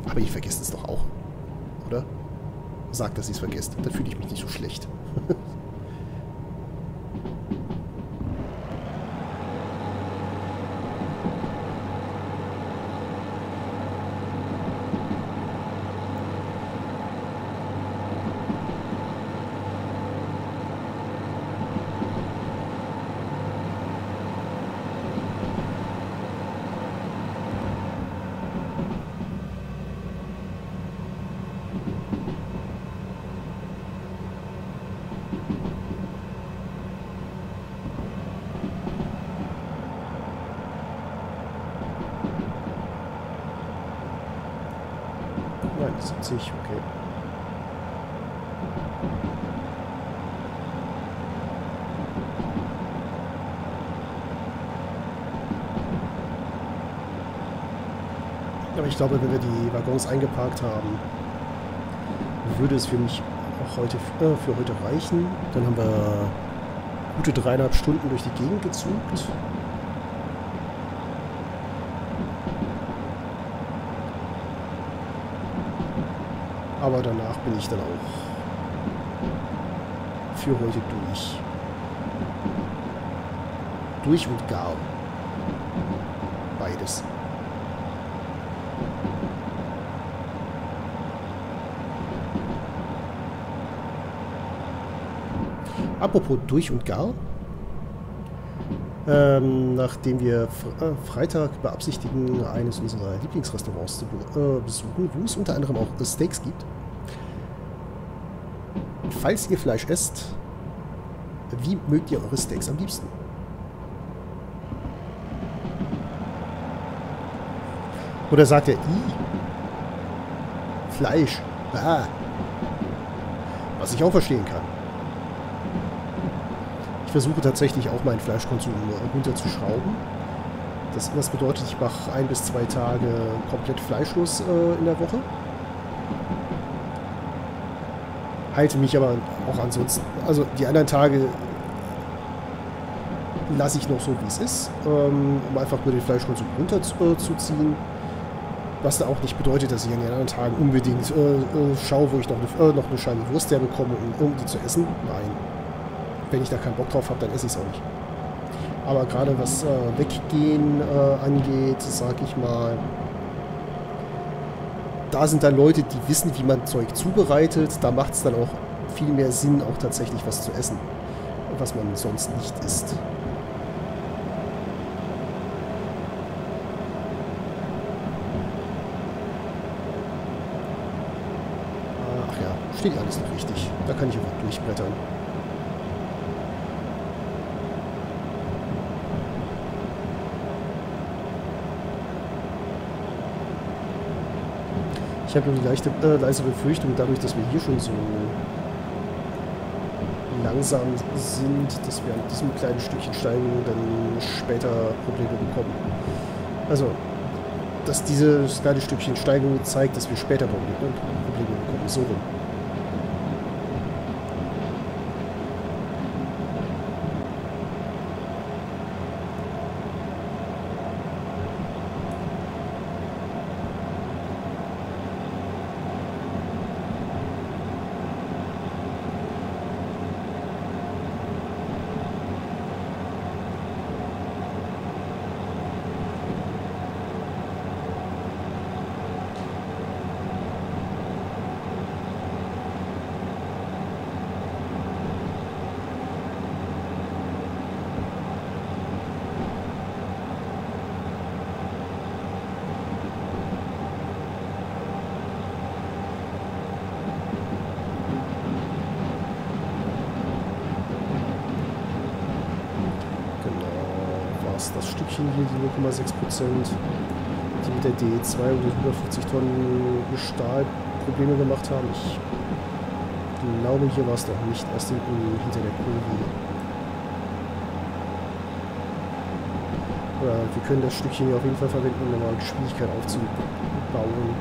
Aber ihr vergesst es doch auch, oder? Sagt, dass ihr es vergesst. Dann fühle ich mich nicht so schlecht. Nein, 70, okay. Aber ich glaube, wenn wir die Waggons eingeparkt haben, würde es für mich auch heute, für heute reichen. Dann haben wir gute 3,5 Stunden durch die Gegend gezugt. Aber danach bin ich dann auch für heute durch. Durch und gar. Beides. Apropos durch und gar. Nachdem wir Freitag beabsichtigen, eines unserer Lieblingsrestaurants zu besuchen, wo es unter anderem auch Steaks gibt. Falls ihr Fleisch esst, wie mögt ihr eure Steaks am liebsten? Oder sagt ihr, Fleisch, was ich auch verstehen kann. Ich versuche tatsächlich auch meinen Fleischkonsum runterzuschrauben. Das bedeutet, ich mache 1 bis 2 Tage komplett fleischlos in der Woche. Halte mich aber auch ansonsten, also die anderen Tage lasse ich noch so, wie es ist, um einfach nur den Fleischkonsum runterzuziehen. Was da auch nicht bedeutet, dass ich an den anderen Tagen unbedingt schaue, wo ich noch eine Scheibe Wurst herbekomme, um die zu essen. Nein. Wenn ich da keinen Bock drauf habe, dann esse ich es auch nicht. Aber gerade was Weggehen angeht, sag ich mal, da sind dann Leute, die wissen, wie man Zeug zubereitet. Da macht es dann auch viel mehr Sinn, auch tatsächlich was zu essen, was man sonst nicht isst. Ach ja, steht alles noch richtig. Da kann ich einfach durchblättern. Ich habe nur die leise Befürchtung, dadurch, dass wir hier schon so langsam sind, dass wir an diesem kleinen Stückchen Steigung dann später Probleme bekommen. Also, dass dieses kleine Stückchen Steigung zeigt, dass wir später Probleme bekommen. So rum. Das Stückchen hier, die 0,6%, die mit der DE2 und den 150 Tonnen Stahl Probleme gemacht haben. Ich glaube, hier war es doch nicht erst hinten hinter der Kurve. Ja, wir können das Stückchen hier auf jeden Fall verwenden, um nochmal Geschwindigkeit aufzubauen.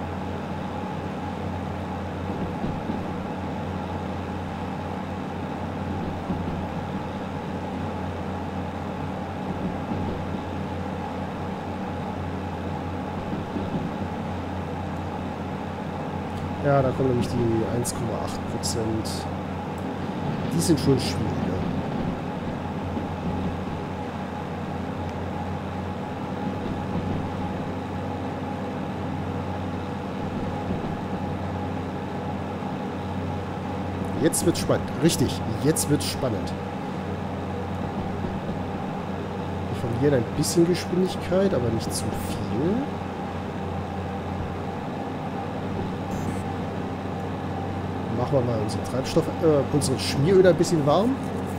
Ja, da kommen nämlich die 1,8%. Die sind schon schwieriger. Jetzt wird's spannend. Richtig, jetzt wird's spannend. Wir verlieren ein bisschen Geschwindigkeit, aber nicht zu viel. Machen wir mal unseren Treibstoff, unsere Schmieröl ein bisschen warm.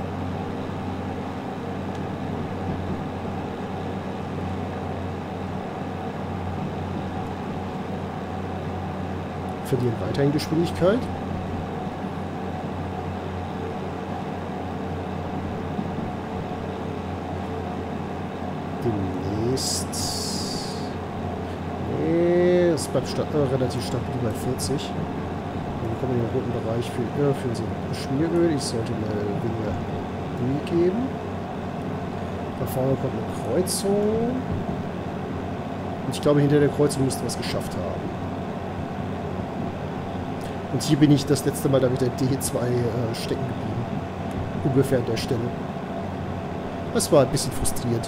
Verlieren weiterhin Geschwindigkeit. Demnächst. Nee, es bleibt relativ stabil bei 40. Wir kommen in den roten Bereich für unser Schmieröl. Ich sollte mal weniger Öl geben. Da vorne kommt eine Kreuzung. Und ich glaube, hinter der Kreuzung müssten wir es geschafft haben. Und hier bin ich das letzte Mal da mit der DE2 stecken geblieben. Ungefähr an der Stelle. Das war ein bisschen frustrierend.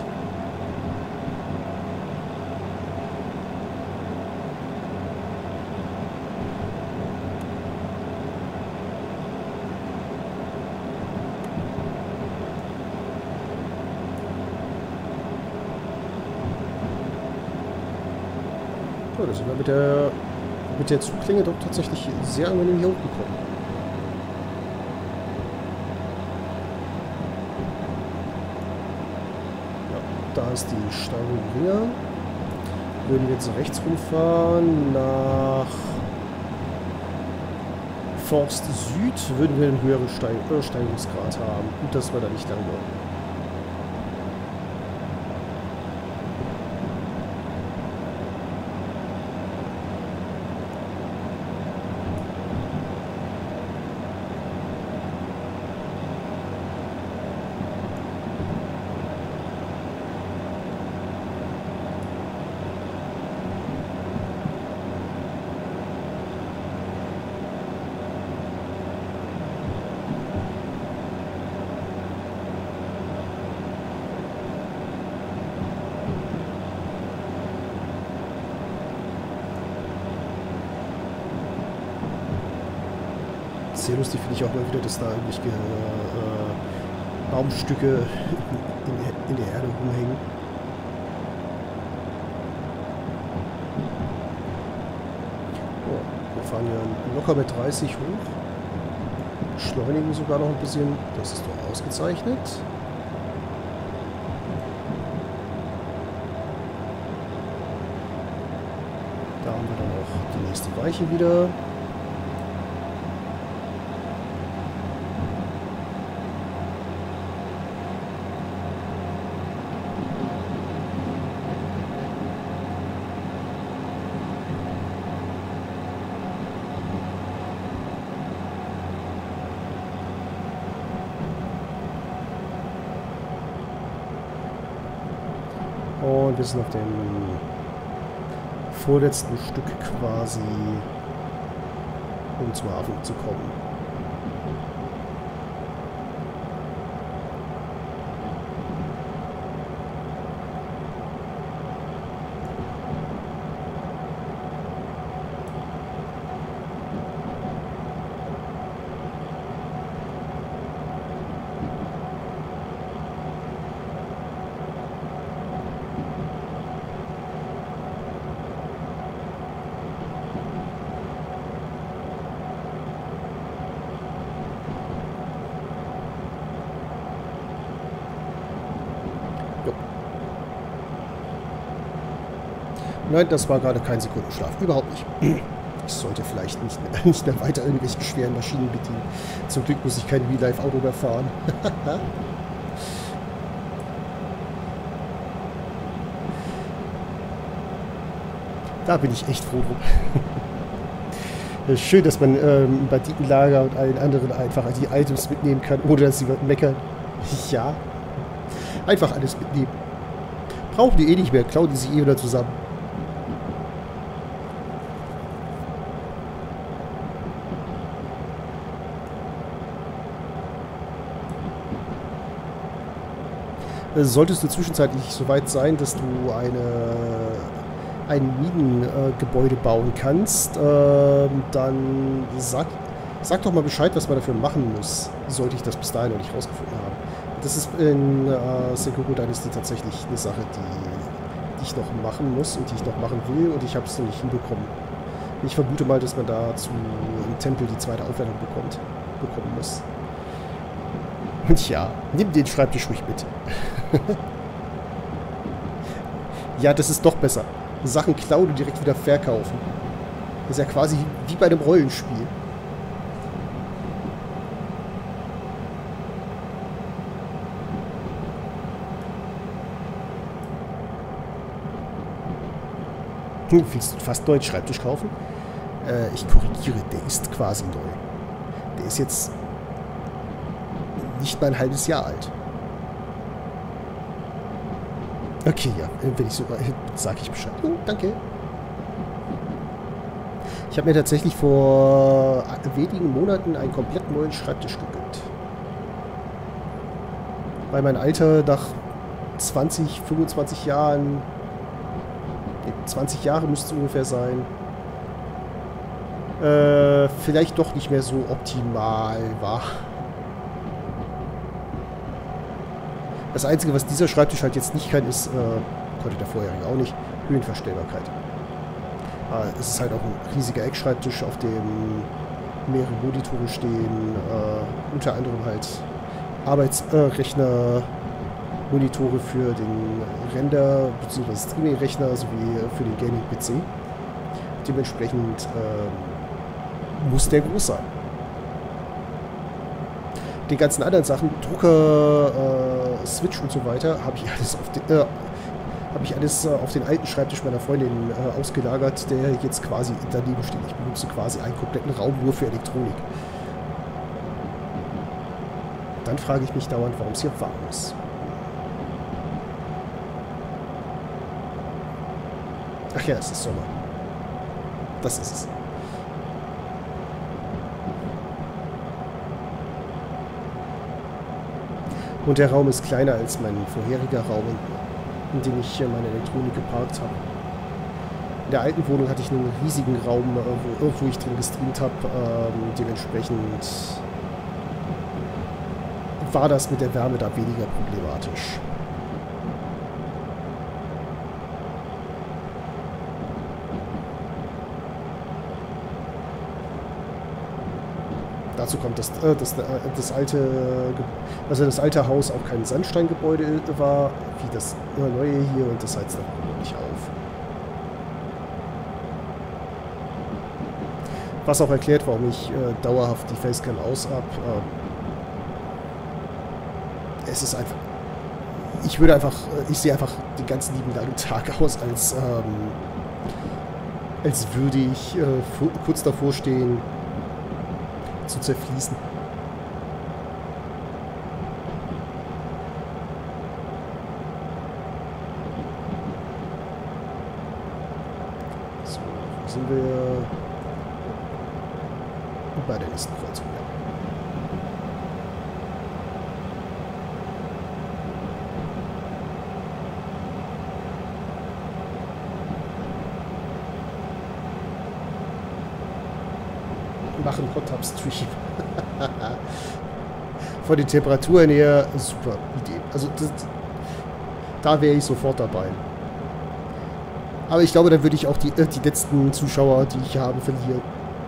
So, da sind wir mit der Zugklinge doch tatsächlich sehr angenehm hier hochgekommen. Ja, da ist die Steigung geringer. Würden wir jetzt rechts rumfahren nach Forst Süd, würden wir einen höheren Steigungsgrad haben. Gut, dass wir da nicht lang wollen. Sehr lustig finde ich auch mal wieder, dass da eigentlich Baumstücke in der Erde rumhängen. Oh, wir fahren ja locker mit 30 hoch. Beschleunigen sogar noch ein bisschen. Das ist doch ausgezeichnet. Da haben wir dann auch die nächste Weiche wieder. Und wir sind auf dem vorletzten Stück quasi, um zum Hafen zu kommen. Nein, das war gerade kein Sekundenschlaf. Überhaupt nicht. Ich sollte vielleicht nicht mehr weiter irgendwelche schweren Maschinen bedienen. Zum Glück muss ich kein Real-Life-Auto mehr fahren. Da bin ich echt froh drum. Schön, dass man im Banditenlager und allen anderen einfach die Items mitnehmen kann, ohne dass sie meckern. Ja. Einfach alles mitnehmen. Brauchen die eh nicht mehr, klauen die sich eh wieder zusammen. Solltest du zwischenzeitlich so weit sein, dass du ein Minengebäude bauen kannst, dann sag doch mal Bescheid, was man dafür machen muss, sollte ich das bis dahin noch nicht rausgefunden haben. Das ist in Sekiro Dynasty tatsächlich eine Sache, die ich noch machen muss und die ich noch machen will, und ich habe es noch nicht hinbekommen. Ich vermute mal, dass man dazu im Tempel die zweite Aufwertung bekommen muss. Und ja, nimm den Schreibtisch ruhig mit. Ja, das ist doch besser. Sachen klauen und direkt wieder verkaufen. Das ist ja quasi wie bei einem Rollenspiel. Willst du fast neuen Schreibtisch kaufen? Ich korrigiere, der ist quasi neu. Der ist jetzt nicht mal ein halbes Jahr alt. Okay, ja, wenn ich so sage ich Bescheid. Oh, danke. Ich habe mir tatsächlich vor wenigen Monaten einen komplett neuen Schreibtisch gegönnt. Weil mein Alter nach 20, 25 Jahren, 20 Jahre müsste es ungefähr sein, vielleicht doch nicht mehr so optimal war. Das Einzige, was dieser Schreibtisch halt jetzt nicht kann, ist, konnte der vorherige auch nicht, Höhenverstellbarkeit. Es ist halt auch ein riesiger Eckschreibtisch, auf dem mehrere Monitore stehen, unter anderem halt Arbeitsrechner, Monitore für den Render- bzw. Streaming-Rechner sowie für den Gaming-PC. Dementsprechend muss der groß sein. Die ganzen anderen Sachen, Drucker, Switch und so weiter, habe ich alles auf den alten Schreibtisch meiner Freundin ausgelagert, der jetzt quasi daneben steht. Ich benutze quasi einen kompletten Raum nur für Elektronik. Dann frage ich mich dauernd, warum es hier warm ist. Ach ja, es ist Sommer. Das ist es. Und der Raum ist kleiner als mein vorheriger Raum, in dem ich meine Elektronik geparkt habe. In der alten Wohnung hatte ich einen riesigen Raum, wo ich drin gestreamt habe. Dementsprechend war das mit der Wärme da weniger problematisch. Dazu kommt, dass das alte Haus auch kein Sandsteingebäude war, wie das neue hier, und das heizt dann nicht auf. Was auch erklärt, warum ich dauerhaft die Facecam aus habe. Es ist einfach... Ich sehe einfach den ganzen lieben langen Tag aus, als würde ich kurz davor stehen, zu zerfließen. So, wo sind wir? Bei der nächsten Kreuzung, ja. Machen Hot Tub Stream. Von den Temperaturen her super Idee. Also da wäre ich sofort dabei. Aber ich glaube, dann würde ich auch die letzten Zuschauer, die ich habe, verlieren.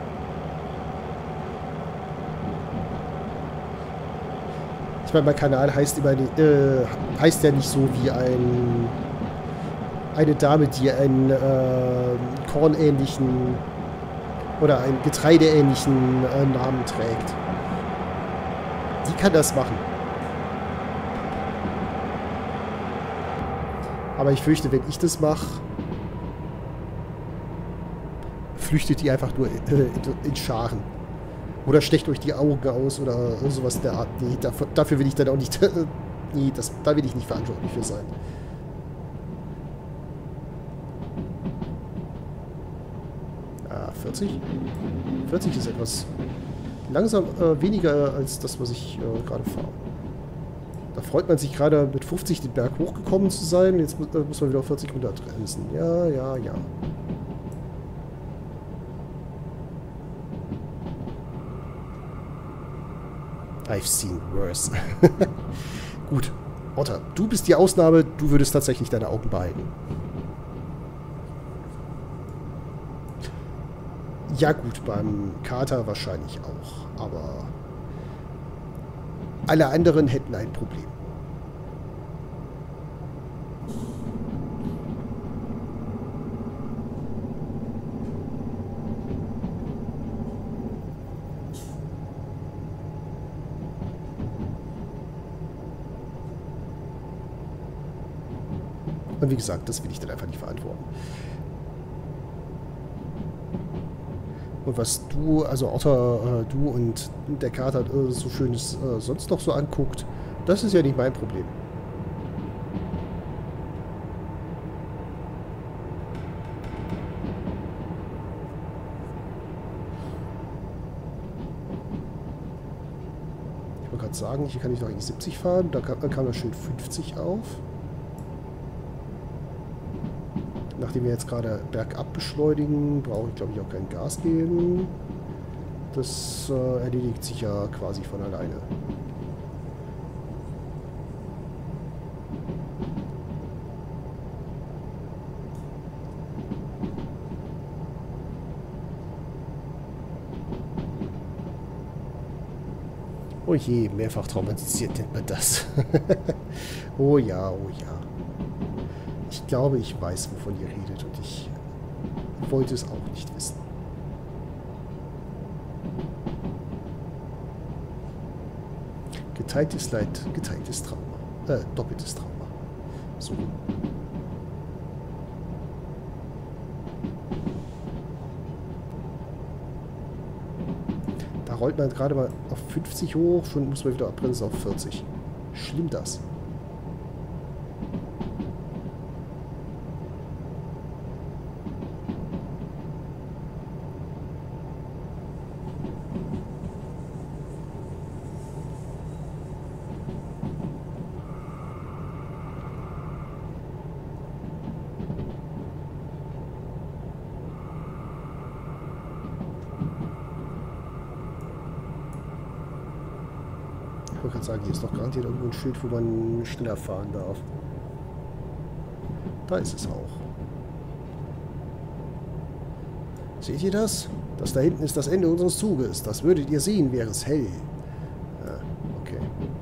Ich meine, mein Kanal heißt heißt ja nicht so wie eine Dame, die einen kornähnlichen oder einen getreideähnlichen Namen trägt. Die kann das machen. Aber ich fürchte, wenn ich das mache, flüchtet die einfach nur in Scharen. Oder stecht euch die Augen aus oder sowas in der Art. Nee, dafür will ich dann auch nicht... nee, da will ich nicht verantwortlich für sein. Ah, 40? 40 ist etwas langsam, weniger als das, was ich gerade fahre. Da freut man sich gerade mit 50 den Berg hochgekommen zu sein. Jetzt muss man wieder auf 40 runterbremsen. Ja, ja, ja. I've seen worse. Gut. Otter, du bist die Ausnahme. Du würdest tatsächlich deine Augen behalten. Ja gut, beim Kater wahrscheinlich auch. Aber alle anderen hätten ein Problem. Und wie gesagt, das will ich dann einfach nicht verantworten. Und was du, also Otter, du und der Kater so Schönes sonst noch so anguckt, das ist ja nicht mein Problem. Ich wollte gerade sagen, hier kann ich doch eigentlich 70 fahren, da kam das Schild 50 auf. Nachdem wir jetzt gerade bergab beschleunigen, brauche ich glaube ich auch kein Gas geben. Das erledigt sich ja quasi von alleine. Oh je, mehrfach traumatisiert nennt man das. Oh ja, oh ja. Ich glaube, ich weiß, wovon ihr redet und ich wollte es auch nicht wissen. Geteiltes Leid, geteiltes Trauma. Doppeltes Trauma. So. Da rollt man gerade mal auf 50 hoch, schon muss man wieder abbremsen auf 40. Schlimm das. Ich wollte gerade sagen, hier ist doch garantiert irgendwo ein Schild, wo man schneller fahren darf. Da ist es auch. Seht ihr das? Das da hinten ist das Ende unseres Zuges. Das würdet ihr sehen, wäre es hell. Ja, okay.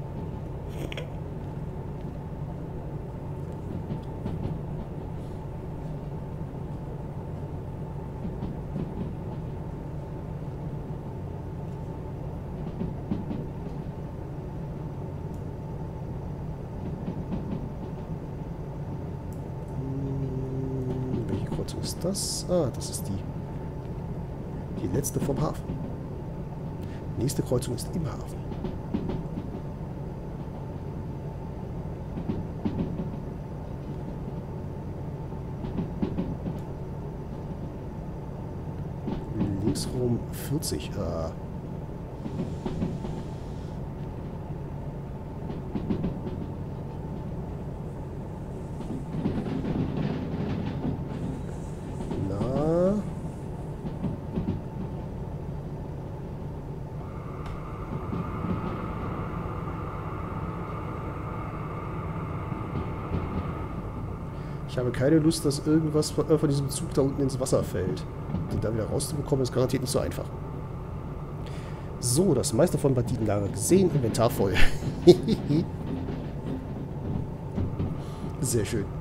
Welche Kreuzung ist das? Ah, das ist die letzte vom Hafen. Nächste Kreuzung ist im Hafen. Linksrum 40. Ich habe keine Lust, dass irgendwas von diesem Zug da unten ins Wasser fällt. Den da wieder rauszubekommen, ist garantiert nicht so einfach. So, das meiste von Banditenlager gesehen, Inventar voll. Sehr schön.